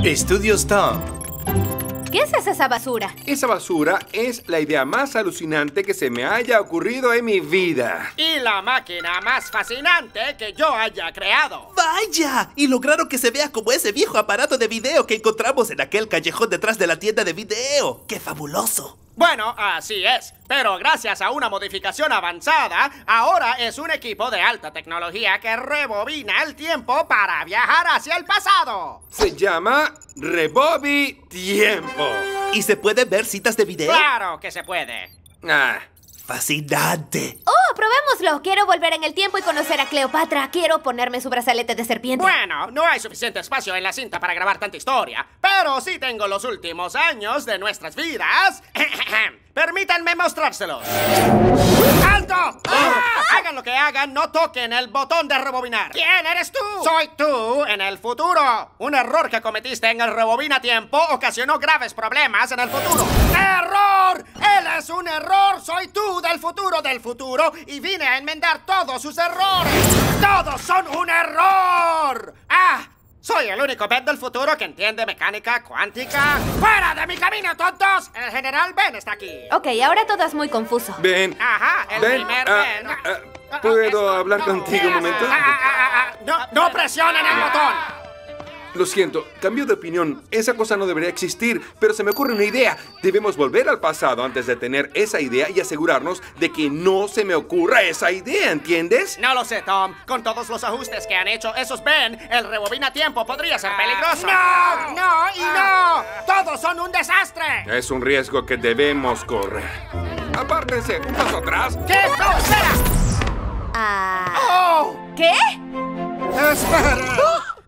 Estudios Tom. ¿Qué es esa basura? Esa basura es la idea más alucinante que se me haya ocurrido en mi vida. Y la máquina más fascinante que yo haya creado. ¡Vaya! Y lograron que se vea como ese viejo aparato de video que encontramos en aquel callejón detrás de la tienda de video. ¡Qué fabuloso! Bueno, así es. Pero gracias a una modificación avanzada, ahora es un equipo de alta tecnología que rebobina el tiempo para viajar hacia el pasado. Se llama Rebobi Tiempo. ¿Y se pueden ver citas de video? ¡Claro que se puede! Ah, ¡Fascinante! ¡Oh, probémoslo! Quiero volver en el tiempo y conocer a Cleopatra. Quiero ponerme su brazalete de serpiente. Bueno, no hay suficiente espacio en la cinta para grabar tanta historia, pero sí tengo los últimos años de nuestras vidas. Permítanme mostrárselos. ¡Alto! Hagan lo que hagan, no toquen el botón de rebobinar. ¿Quién eres tú? Soy tú en el futuro. Un error que cometiste en el rebobina tiempo ocasionó graves problemas en el futuro. ¡Error! ¡Él es un error! Soy tú del futuro y vine a enmendar todos sus errores. ¡Todos son un error! ¡Ah! Soy el único Ben del futuro que entiende mecánica cuántica. ¡Fuera de mi camino, tontos! El general Ben está aquí. Ok, ahora todo es muy confuso. Ben. Ajá, el Ben, primer Ben. ¿puedo hablar contigo un momento? No presionen el botón. Lo siento, cambio de opinión. Esa cosa no debería existir, pero se me ocurre una idea. Debemos volver al pasado antes de tener esa idea y asegurarnos de que no se me ocurra esa idea, ¿entiendes? No lo sé, Tom. Con todos los ajustes que han hecho esos Ben, el rebobina tiempo podría ser peligroso. ¡No! ¡No y no! ¡Todos son un desastre! Es un riesgo que debemos correr. Apártense, un paso atrás. ¡Qué grosera! ¡Oh! ¿Qué? ¡Espera!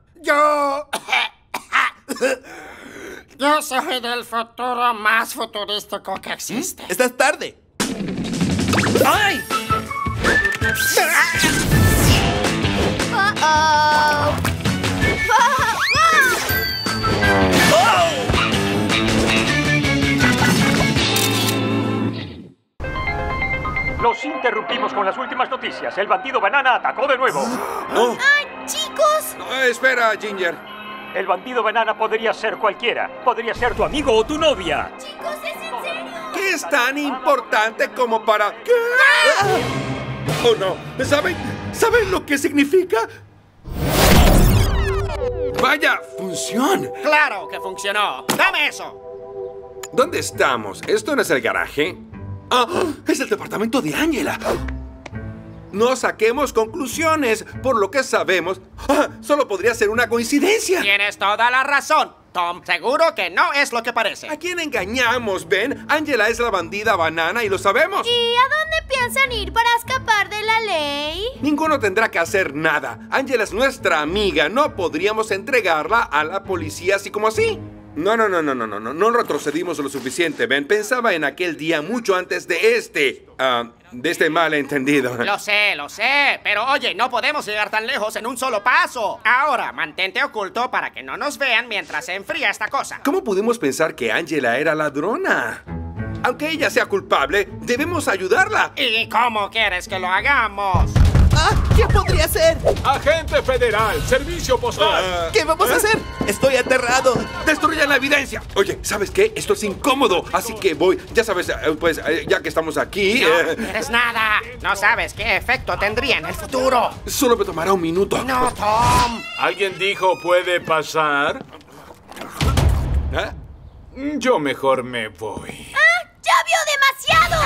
Yo soy del futuro más futurístico que existe. ¡Estás tarde! ¡Ay! Los interrumpimos con las últimas noticias. El bandido Banana atacó de nuevo. Oh. ¡Ay, chicos! Espera, Ginger. El bandido Banana podría ser cualquiera. Podría ser tu amigo o tu novia. Chicos, ¿es en serio? ¿Qué es tan importante como para... ¿Qué? Oh, no. ¿Saben lo que significa? ¡Vaya, función! ¡Claro que funcionó! ¡Dame eso! ¿Dónde estamos? ¿Esto no es el garaje? ¡Ah! ¡Es el departamento de Angela! No saquemos conclusiones. Por lo que sabemos, solo podría ser una coincidencia. Tienes toda la razón, Tom. Seguro que no es lo que parece. ¿A quién engañamos, Ben? Angela es la bandida Banana y lo sabemos. ¿Y a dónde piensan ir para escapar de la ley? Ninguno tendrá que hacer nada. Angela es nuestra amiga. No podríamos entregarla a la policía así como así. No No retrocedimos lo suficiente, Ben. Pensaba en aquel día mucho antes de este malentendido. Lo sé. Pero oye, no podemos llegar tan lejos en un solo paso. Ahora, mantente oculto para que no nos vean mientras se enfría esta cosa. ¿Cómo pudimos pensar que Angela era ladrona? Aunque ella sea culpable, debemos ayudarla. ¿Y cómo quieres que lo hagamos? ¡Ah! ¿Qué podría ser? Agente federal, servicio postal. ¿Qué vamos a hacer? Estoy aterrado. ¡Destruyan la evidencia! Oye, ¿sabes qué? Esto es incómodo, así que voy. Ya sabes, pues, ya que estamos aquí... No eres nada. No sabes qué efecto tendría en el futuro. Solo me tomará un minuto. No, Tom. ¿Alguien dijo puede pasar? Yo mejor me voy. ¡Ya vio demasiado!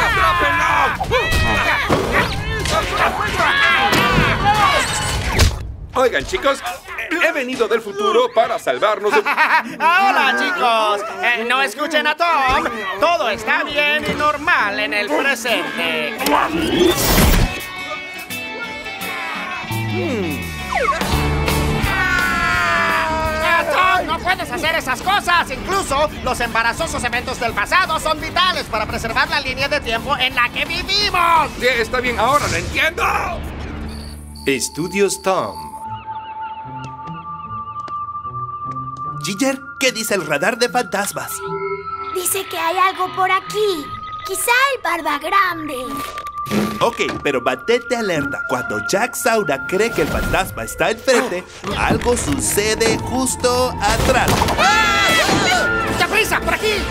Oigan, chicos, he venido del futuro para salvarnos de... ¡Hola, chicos! No escuchen a Tom. Todo está bien y normal en el presente. Tom, no puedes hacer esas cosas. Incluso los embarazosos eventos del pasado son vitales para preservar la línea de tiempo en la que vivimos. Sí, está bien, ahora lo entiendo. Estudios Tom. Ginger, ¿qué dice el radar de fantasmas? Dice que hay algo por aquí. Quizá el barba grande. Ok, pero mantente alerta. Cuando Jack Sauna cree que el fantasma está enfrente, algo sucede justo atrás. ¡Deprisa, por aquí!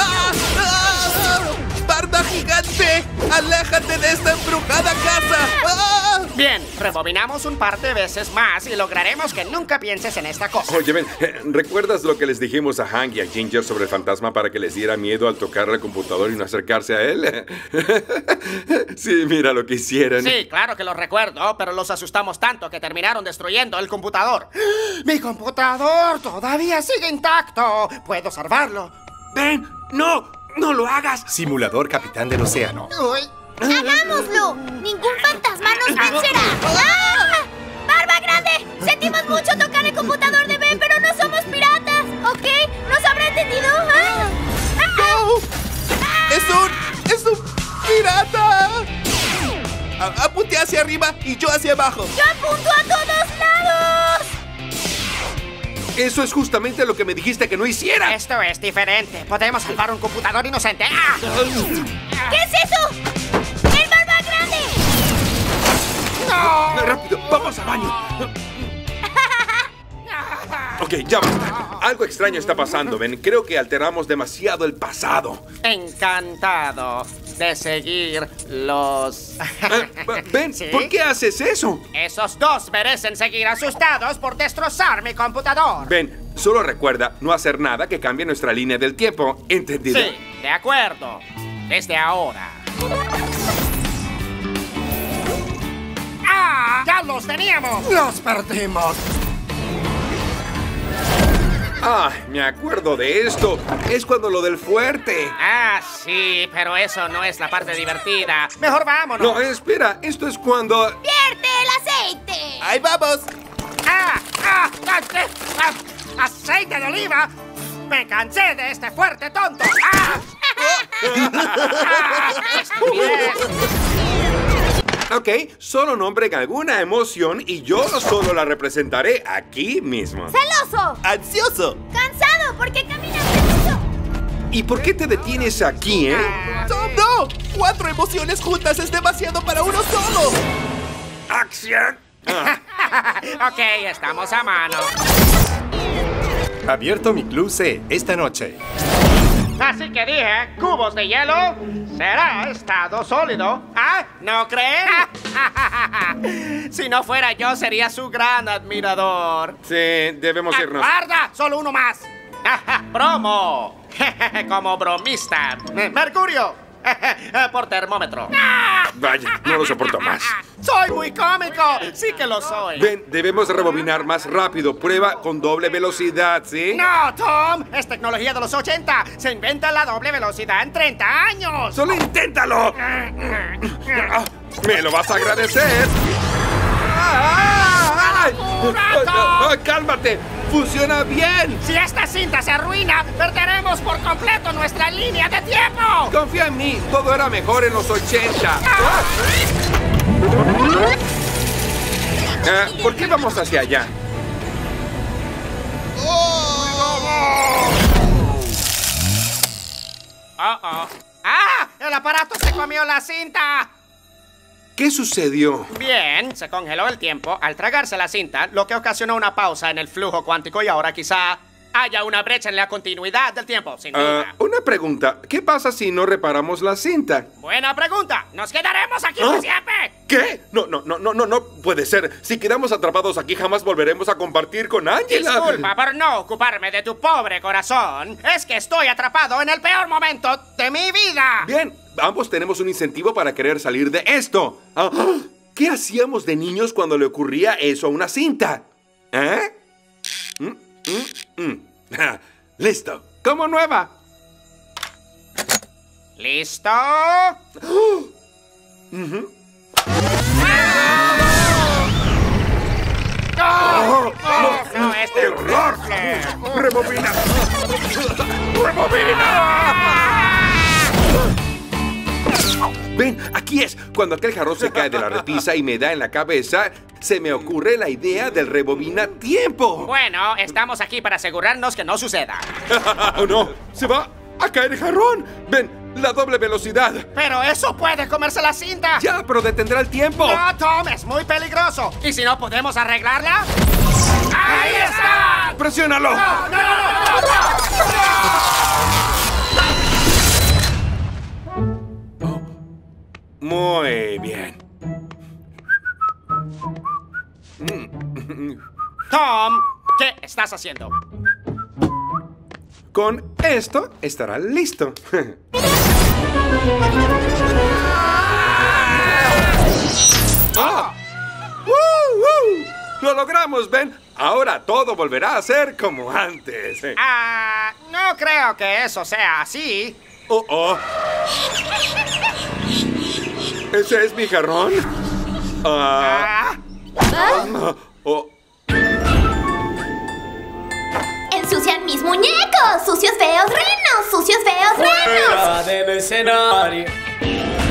¡Barda gigante! ¡Aléjate de esta embrujada casa! Bien, rebobinamos un par de veces más y lograremos que nunca pienses en esta cosa. Oye, ven, ¿recuerdas lo que les dijimos a Hank y a Ginger sobre el fantasma para que les diera miedo al tocar el computador y no acercarse a él? Sí, mira lo que hicieron. Sí, claro que lo recuerdo, pero los asustamos tanto que terminaron destruyendo el computador. ¡Mi computador todavía sigue intacto! ¡Puedo salvarlo! ¡Ven! ¡No! ¡No lo hagas! Simulador Capitán del Océano. Uy. ¡Hagámoslo! ¡Ningún fantasma nos vencerá! ¡Ah! ¡Barba Grande! Sentimos mucho tocar el computador de Ben, pero no somos piratas, ¿ok? ¿Nos habrá entendido? ¡Ah! ¡No! ¡Es un pirata! Apunte hacia arriba y yo hacia abajo. ¡Yo apunto a todos lados! Eso es justamente lo que me dijiste que no hiciera. Esto es diferente. Podemos salvar un computador inocente. ¡Ah! ¿Qué es eso? ¡El Barba Grande! ¡No! ¡Rápido! ¡Vamos al baño! Ok, ya basta. Algo extraño está pasando, Ben. Creo que alteramos demasiado el pasado. Encantado de seguir los... Ben, ¿Sí? ¿por qué haces eso? Esos dos merecen seguir asustados por destrozar mi computador. Ben, solo recuerda no hacer nada que cambie nuestra línea del tiempo. ¿Entendido? Sí, de acuerdo. Desde ahora. ¡Ah! ¡Ya los teníamos! ¡Los perdimos! Ah, me acuerdo de esto. Es cuando lo del fuerte. Ah, sí, pero eso no es la parte divertida. Mejor vámonos. No, espera. Esto es cuando... ¡Vierte el aceite! ¡Ahí vamos! ¡Aceite de oliva! ¡Me cansé de este fuerte tonto! ¡Ah! ¡Estupidez! Ok, solo nombren alguna emoción y yo solo la representaré aquí mismo. ¡Celoso! ¡Ansioso! ¡Cansado porque caminaste mucho! ¿Y por qué te detienes aquí, ¡Tom, no! 4 emociones juntas es demasiado para uno solo. ¡Acción! Ok, estamos a mano. Abierto mi club C esta noche. Así que dije, cubos de hielo, será estado sólido. ¿Ah? ¿No creen? Si no fuera yo, sería su gran admirador. Sí, debemos irnos. ¡Guarda! ¡Solo uno más! ¡Promo! Como bromista. ¡Mercurio! Por termómetro. Vaya, no lo soporto más. ¡Soy muy cómico! ¡Sí que lo soy! Ven, debemos rebobinar más rápido. Prueba con doble velocidad, ¿sí? ¡No, Tom! Es tecnología de los 80. Se inventa la doble velocidad en 30 años. ¡Solo inténtalo! ¡Me lo vas a agradecer! ¡Ay! ¡Cálmate! ¡Funciona bien! Si esta cinta se arruina, perderemos por completo nuestra línea de tiempo. Confía en mí, todo era mejor en los 80. ¿Por qué vamos hacia allá? ¡Ah! ¡El aparato se comió la cinta! ¿Qué sucedió? Bien, se congeló el tiempo al tragarse la cinta, lo que ocasionó una pausa en el flujo cuántico y ahora quizá haya una brecha en la continuidad del tiempo, sin duda. Una pregunta. ¿Qué pasa si no reparamos la cinta? Buena pregunta. ¿Nos quedaremos aquí por siempre? ¿Qué? No puede ser. Si quedamos atrapados aquí, jamás volveremos a compartir con Angela. Disculpa por no ocuparme de tu pobre corazón. Es que estoy atrapado en el peor momento de mi vida. Bien, ambos tenemos un incentivo para querer salir de esto. ¿Qué hacíamos de niños cuando le ocurría eso a una cinta? Listo. Como nueva. ¿Listo? No, es ¡Error! ¡Rebobina! Ven, aquí es. Cuando aquel jarrón se cae de la repisa y me da en la cabeza, se me ocurre la idea del rebobina tiempo. Bueno, estamos aquí para asegurarnos que no suceda. ¡Oh, no! ¡Se va a caer el jarrón! Ven, La doble velocidad. Pero eso puede comerse la cinta. Ya, pero detendrá el tiempo. No, Tom, es muy peligroso. ¿Y si no podemos arreglarla? ¡Ahí está! ¡Presiónalo! Muy bien. Tom, ¿qué estás haciendo? Con esto estará listo. ¡Lo logramos, Ben! Ahora todo volverá a ser como antes. No creo que eso sea así. ¿Ese es mi jarrón? ¡Ensucian mis muñecos! ¡Sucios feos renos! ¡Sucios feos renos! ¡Fuera del escenario!